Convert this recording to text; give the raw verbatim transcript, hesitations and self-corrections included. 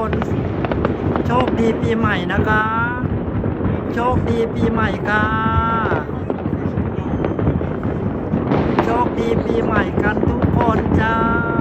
โชคดีปีใหม่นะคะโชคดีปีใหม่ค่ะโชคดีปีใหม่กันทุกคนจ้า